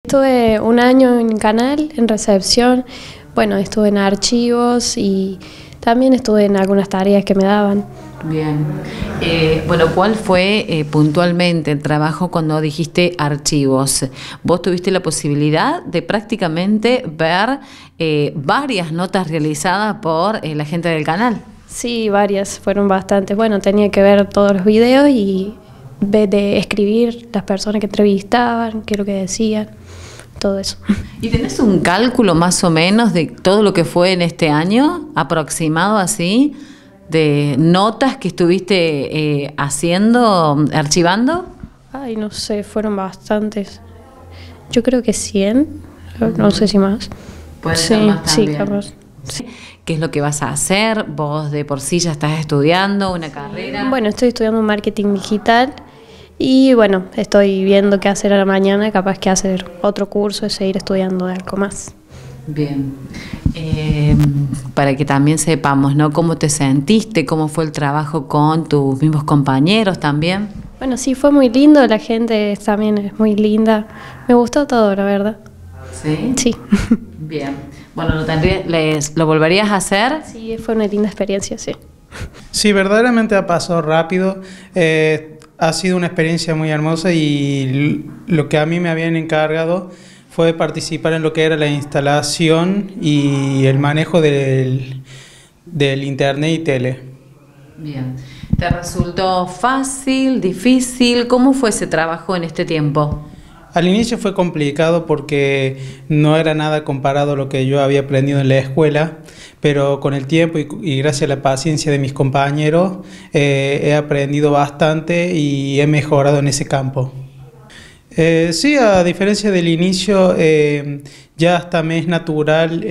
Estuve un año en Canal, en recepción, bueno, estuve en archivos y también estuve en algunas tareas que me daban. Bien. Bueno, ¿cuál fue puntualmente el trabajo cuando dijiste archivos? Vos tuviste la posibilidad de prácticamente ver varias notas realizadas por la gente del canal. Sí, varias, fueron bastantes. Bueno, tenía que ver todos los videos y de escribir las personas que entrevistaban, qué es lo que decían, todo eso. ¿Y tenés un cálculo más o menos de todo lo que fue en este año, aproximado así, de notas que estuviste haciendo, archivando? Ay, no sé, fueron bastantes. Yo creo que 100, no sé si más. Puede ser más sí, también. capaz. Sí. ¿Qué es lo que vas a hacer? ¿Vos de por sí ya estás estudiando una carrera? Bueno, estoy estudiando marketing digital y bueno, estoy viendo qué hacer a la mañana, capaz que hacer otro curso y seguir estudiando algo más. Bien. Para que también sepamos, ¿no? ¿Cómo te sentiste? ¿Cómo fue el trabajo con tus mismos compañeros también? Bueno, sí, fue muy lindo, la gente también es muy linda. Me gustó todo, la verdad. ¿Sí? Sí. Bien. Bueno, ¿lo volverías a hacer? Sí, fue una linda experiencia, sí. Sí, verdaderamente ha pasado rápido. Ha sido una experiencia muy hermosa y lo que a mí me habían encargado fue participar en lo que era la instalación y el manejo del internet y tele. Bien. ¿Te resultó fácil, difícil? ¿Cómo fue ese trabajo en este tiempo? Al inicio fue complicado porque no era nada comparado a lo que yo había aprendido en la escuela, pero con el tiempo y gracias a la paciencia de mis compañeros he aprendido bastante y he mejorado en ese campo. Sí, a diferencia del inicio, ya hasta me es natural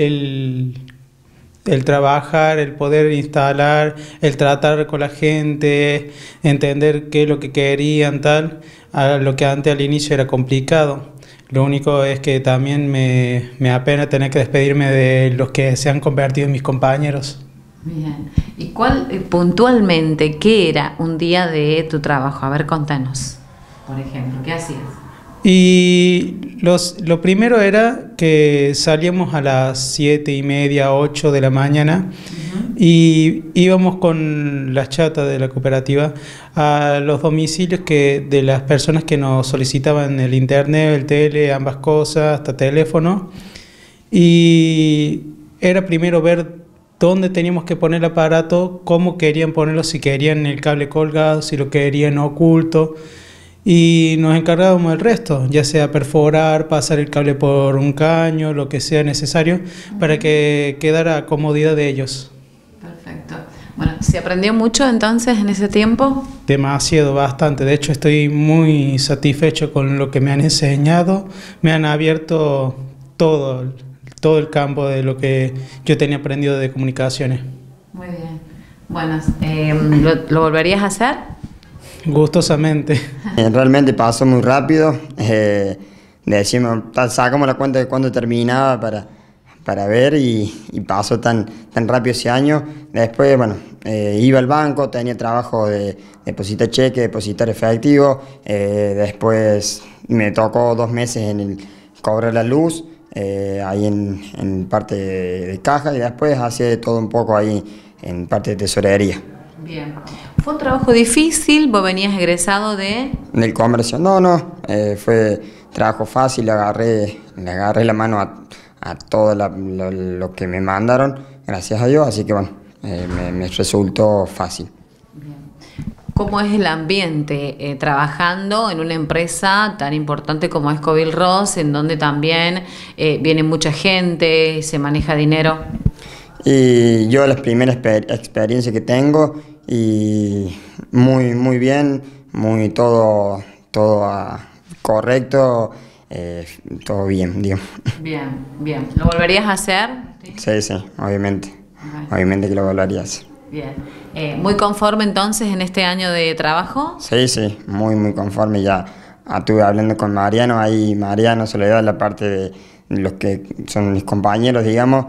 el trabajar, el poder instalar, el tratar con la gente, entender qué es lo que querían, tal, a lo que antes al inicio era complicado. Lo único es que también me apena tener que despedirme de los que se han convertido en mis compañeros. Bien. ¿Y cuál puntualmente, qué era un día de tu trabajo? A ver, contanos, por ejemplo, ¿qué hacías? Y lo primero era que salíamos a las 7:30, 8 de la mañana y íbamos con las chatas de la cooperativa a los domicilios de las personas que nos solicitaban el internet, el tele, ambas cosas, hasta teléfono. Y era primero ver dónde teníamos que poner el aparato, cómo querían ponerlo, si querían el cable colgado, si lo querían oculto. Y nos encargábamos del resto, ya sea perforar, pasar el cable por un caño, lo que sea necesario, para que quedara a comodidad de ellos. Perfecto. Bueno, ¿se aprendió mucho entonces en ese tiempo? Demasiado, bastante. De hecho, estoy muy satisfecho con lo que me han enseñado. Me han abierto todo el campo de lo que yo tenía aprendido de comunicaciones. Muy bien. Bueno, ¿lo volverías a hacer? Gustosamente. Realmente pasó muy rápido. Decimos, sacamos la cuenta de cuándo terminaba para ver y pasó tan rápido ese año. Después, bueno, iba al banco, tenía trabajo de depositar cheque, depositar efectivo. Después me tocó 2 meses en el cobrar la luz, ahí en parte de caja, y después hacía de todo un poco ahí en parte de tesorería. Bien. ¿Fue un trabajo difícil? ¿Vos venías egresado del comercio? No, fue trabajo fácil, le agarré la mano a todo lo que me mandaron, gracias a Dios, así que bueno, me resultó fácil. Bien. ¿Cómo es el ambiente trabajando en una empresa tan importante como es Covilros, en donde también viene mucha gente, se maneja dinero? Y yo las primeras experiencias que tengo, y muy bien, todo correcto, todo bien, digamos. Bien. ¿Lo volverías a hacer? Sí, obviamente. Bueno. Obviamente que lo volvería a hacer. Bien. ¿Muy conforme entonces en este año de trabajo? Sí, muy conforme. Ya estuve hablando con Mariano, Soledad, la parte de los que son mis compañeros, digamos.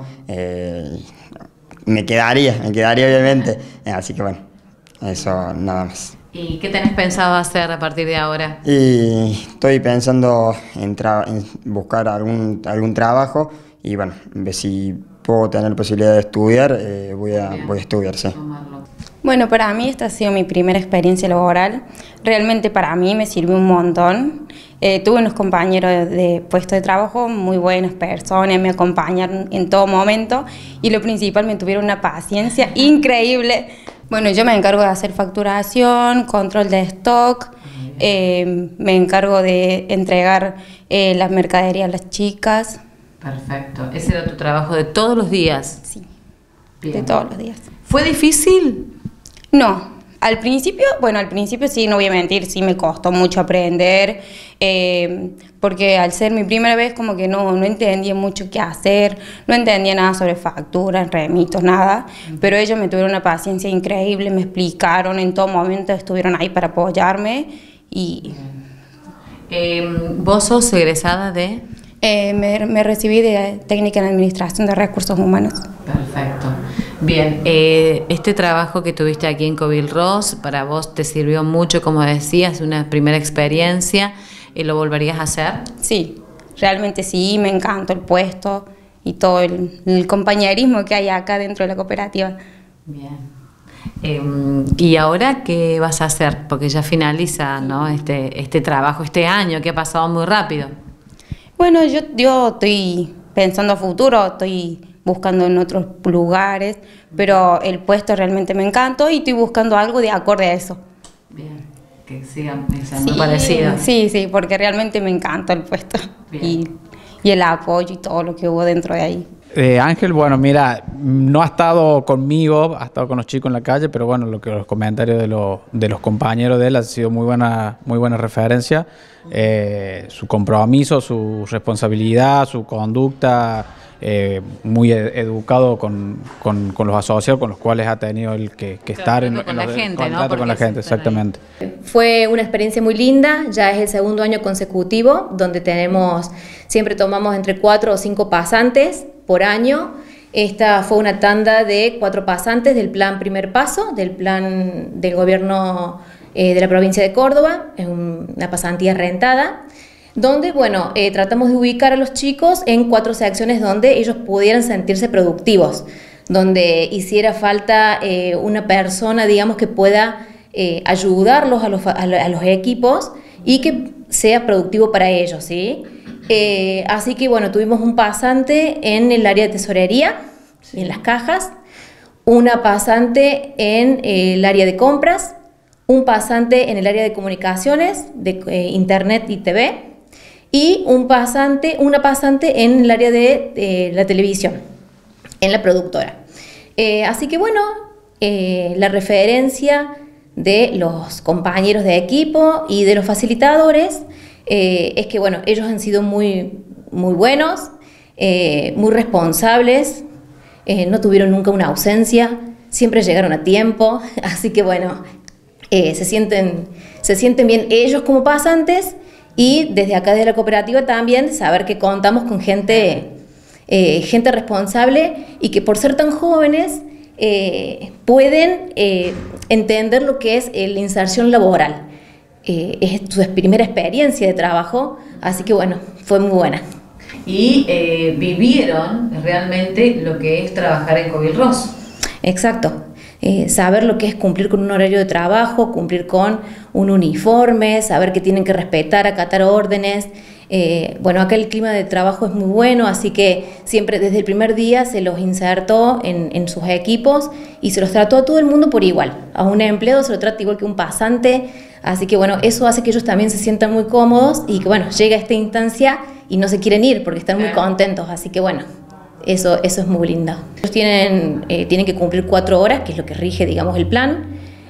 Me quedaría obviamente, así que bueno, eso nada más. ¿Y qué tenés pensado hacer a partir de ahora? Y estoy pensando en buscar algún trabajo y bueno, ver si puedo tener posibilidad de estudiar, voy a estudiar, sí. Bueno, para mí esta ha sido mi primera experiencia laboral. Realmente para mí me sirvió un montón. Tuve unos compañeros de puesto de trabajo, muy buenas personas, me acompañaron en todo momento y lo principal, me tuvieron una paciencia increíble. Bueno, yo me encargo de hacer facturación, control de stock, me encargo de entregar la mercadería a las chicas. Perfecto. ¿Ese era tu trabajo de todos los días? Sí, Bien. de todos los días. ¿Fue difícil? No, al principio sí, no voy a mentir, sí me costó mucho aprender, porque al ser mi primera vez como que no entendía mucho qué hacer, no entendía nada sobre facturas, remitos, nada, pero ellos me tuvieron una paciencia increíble, me explicaron, en todo momento estuvieron ahí para apoyarme y... ¿Vos sos egresada de...? Me recibí de técnica en administración de recursos humanos. Perfecto. Bien, este trabajo que tuviste aquí en Covilros, para vos te sirvió mucho, como decías, una primera experiencia, ¿lo volverías a hacer? Sí, realmente sí, me encantó el puesto y todo el compañerismo que hay acá dentro de la cooperativa. Bien. ¿Y ahora qué vas a hacer? Porque ya finaliza, ¿no? este trabajo, este año que ha pasado muy rápido. Bueno, yo estoy pensando a futuro, estoy buscando en otros lugares, pero el puesto realmente me encantó y estoy buscando algo de acorde a eso. Bien, que siga siendo parecido. Sí, porque realmente me encanta el puesto y el apoyo y todo lo que hubo dentro de ahí. Ángel, bueno, mira, no ha estado conmigo, ha estado con los chicos en la calle, pero bueno, los comentarios de los compañeros de él han sido muy buena referencia. Su compromiso, su responsabilidad, su conducta, muy educado con los asociados con los cuales ha tenido el que estar en con la gente, ¿no? Trato con la gente, exactamente. Fue una experiencia muy linda, ya es el segundo año consecutivo, donde siempre tomamos entre 4 o 5 pasantes por año. Esta fue una tanda de 4 pasantes del plan Primer Paso, del plan del gobierno de la provincia de Córdoba, es una pasantía rentada, donde tratamos de ubicar a los chicos en 4 secciones donde ellos pudieran sentirse productivos, donde hiciera falta una persona, digamos, que pueda ayudarlos a los equipos y que sea productivo para ellos, ¿sí? Así que tuvimos un pasante en el área de tesorería, en las cajas, una pasante en el área de compras, un pasante en el área de comunicaciones, de internet y TV, y una pasante en el área de la televisión, en la productora. Así que la referencia de los compañeros de equipo y de los facilitadores es que ellos han sido muy buenos, muy responsables, no tuvieron nunca una ausencia, siempre llegaron a tiempo, así que se sienten bien ellos como pasantes y desde acá de la cooperativa también saber que contamos con gente responsable y que por ser tan jóvenes pueden entender lo que es la inserción laboral. Es su primera experiencia de trabajo, así que fue muy buena. Y vivieron realmente lo que es trabajar en Covilros. Exacto. Saber lo que es cumplir con un horario de trabajo, cumplir con un uniforme, saber que tienen que respetar, acatar órdenes. Acá el clima de trabajo es muy bueno, así que siempre desde el primer día se los insertó en sus equipos y se los trató a todo el mundo por igual. A un empleado se lo trata igual que un pasante, así que eso hace que ellos también se sientan muy cómodos y que llega esta instancia y no se quieren ir porque están muy contentos, así que eso es muy lindo. Ellos tienen que cumplir 4 horas, que es lo que rige, digamos, el plan.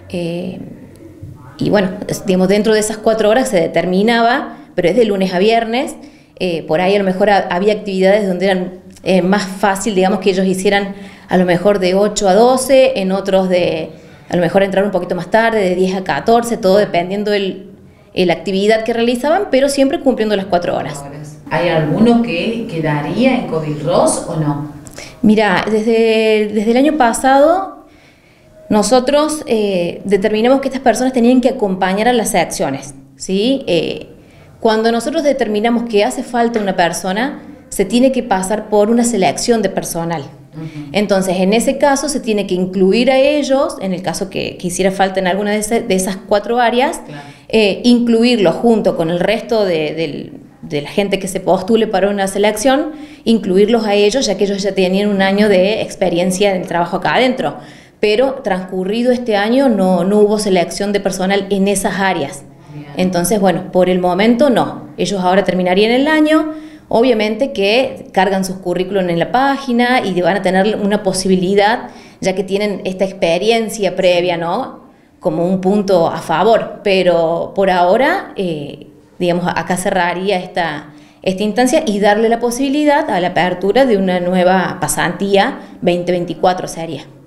Dentro de esas 4 horas se determinaba, pero es de lunes a viernes. Por ahí a lo mejor había actividades donde eran más fácil, digamos, que ellos hicieran a lo mejor de 8 a 12, en otros a lo mejor entrar un poquito más tarde, de 10 a 14, todo dependiendo de la actividad que realizaban, pero siempre cumpliendo las 4 horas. ¿Hay alguno que quedaría en Covilros o no? Mira, desde el año pasado Nosotros determinamos que estas personas tenían que acompañar a las secciones, ¿sí? Cuando nosotros determinamos que hace falta una persona, se tiene que pasar por una selección de personal. Entonces, en ese caso, se tiene que incluir a ellos, en el caso que hiciera falta en alguna de esas 4 áreas, incluirlos junto con el resto de la gente que se postule para una selección, incluirlos a ellos, ya que ellos ya tenían un año de experiencia en el trabajo acá adentro. Pero transcurrido este año no hubo selección de personal en esas áreas. Entonces, bueno, por el momento no. Ellos ahora terminarían el año, obviamente que cargan sus currículum en la página y van a tener una posibilidad, ya que tienen esta experiencia previa, ¿no? Como un punto a favor. Pero por ahora, digamos, acá cerraría esta instancia y darle la posibilidad a la apertura de una nueva pasantía 2024 sería.